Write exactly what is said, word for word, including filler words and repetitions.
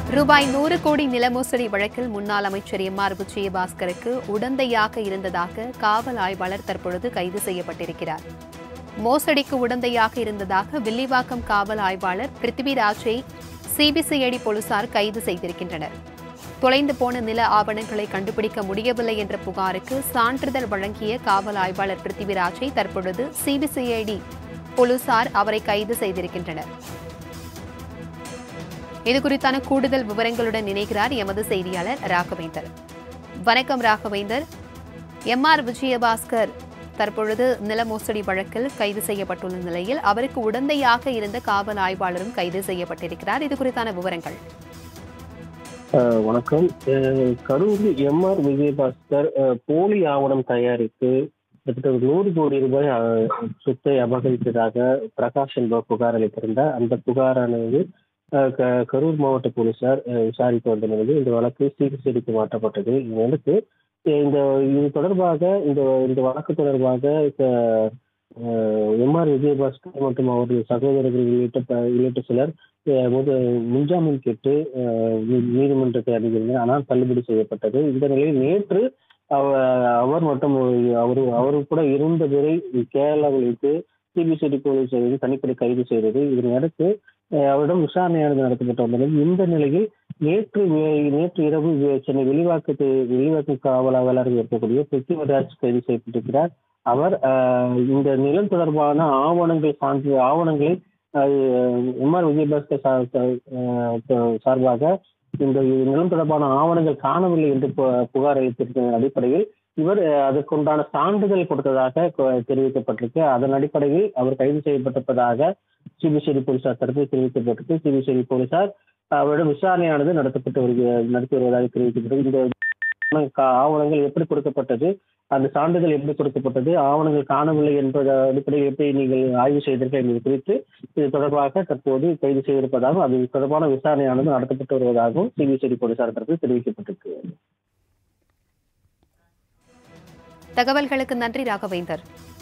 ரூபாய் நூறு கோடி நில மோசடி வழக்கில் முன்னாள் அமைச்சர் எம் ஆர் விஜயபாஸ்கருக்கு உடந்தையாக இருந்ததாக காவல் ஆய்வாளர் தற்பொழுது கைது செய்யப்பட்டிருக்கிறார். மோசடிக்கு உடந்தையாக இருந்ததாக வில்லிவாக்கம் காவல் ஆய்வாளர் பிருத்திவிராஜை சிபிசிஐடி போலீசார் கைது செய்திருக்கின்றனர். தொலைந்து போன நில ஆவணங்களை கண்டுபிடிக்க முடியவில்லை என்ற புகாருக்கு சான்றிதழ் வழங்கிய காவல் ஆய்வாளர் பிருத்திவிராஜை தற்பொழுது சிபிசிஐடி போலீசார் அவரை கைது செய்திருக்கின்றனர். இதுகுறித்தான கூடுதல் விவரங்களுடன் இணைகிறார் எமது செய்தியாளர் ராகவேந்தர். வணக்கம் ராகவேந்தர். எம் ஆர் விஜயபாஸ்கர் தற்பொழுது நில மோசடி வழக்கில் கைது செய்யப்பட்டுள்ள நிலையில் அவருக்கு உடந்தையாக இருந்த காவல் ஆய்வாளரும் கைது செய்யப்பட்டிருக்கிறார். இது குறித்தான விவரங்கள். வணக்கம். கரூரில் எம் ஆர் விஜயபாஸ்கர் போலி ஆவணம் தயாரித்து கிட்டத்தட்ட நூறு கோடி ரூபாய் சொத்தை அபகரித்ததாக பிரகாஷ் என்பவர் புகார் அளித்திருந்தார். அந்த புகாரானது கரூர் மாவட்ட போலீசார் விசாரித்து வந்த நிலையில் இந்த வழக்கு சிபிசிஐடிக்கு மாற்றப்பட்டது. இதற்கு இந்த இது தொடர்பாக இந்த இந்த வழக்கு தொடர்பாக எம் ஆர் விஜயபாஸ்கர் மற்றும் அவருடைய சகோதரர்கள் உள்ளிட்ட உள்ளிட்ட சிலர் முன்ஜாமீன் கேட்டு நீதிமன்றத்தை அணுகினர். ஆனால் தள்ளுபடி செய்யப்பட்டது. இந்த நிலையில் நேற்று அவர் மற்றும் அவரு அவரு கூட இருந்தவரை கேரளாவில் வைத்து சிபிசிஐடி போலீஸ் தனிப்படை கைது செய்தது. இதனை அடுத்து அவரிடம் விசாரணையானது நடத்தப்பட்டு வந்தது. இந்த நிலையில் நேற்று நேற்று இரவு சென்னை வெளிவாக்கத்து வெளிவாக்கு காவல் ஆய்வாளராக இருக்கக்கூடிய பிருத்திவிராஜ் கைது செய்யப்பட்டிருக்கிறார். அவர் இந்த நிலம் தொடர்பான ஆவணங்கள் சான்று ஆவணங்களை எம் ஆர் விஜயபாஸ்கர் சார்பாக இந்த நிலம் தொடர்பான ஆவணங்கள் காணவில்லை என்று புகார் அளித்திருக்கிற அடிப்படையில் இவர் அதற்குண்டான சான்றிதழ் கொடுத்ததாக தெரிவிக்கப்பட்டிருக்கு. அதன் அடிப்படையில் அவர் கைது செய்யப்பட்டிருப்பதாக சிபிசிஐடி போலீசார் தரப்பில் தெரிவிக்கப்பட்டிருக்கு. சிபிசிஐடி போலீசார் அவரிடம் விசாரணையானது நடத்தப்பட்டு வருகிற நடத்தி வருவதாக தெரிவிக்கப்பட்டது. இந்த ஆவணங்கள் எப்படி கொடுக்கப்பட்டது, அந்த சான்றிதழ் எப்படி கொடுக்கப்பட்டது, ஆவணங்கள் காணவில்லை என்பது அடிப்படையில் எப்படி நீங்கள் ஆய்வு செய்தீர்கள் என்பது குறித்து இது தொடர்பாக தற்போது கைது செய்திருப்பதாகவும் அது தொடர்பான விசாரணையானது நடத்தப்பட்டு வருவதாகவும் சிபிசிஐடி போலீசார் தரப்பில் தெரிவிக்கப்பட்டிருக்கு. தகவல்களுக்கு நன்றி ராகவேந்தர்.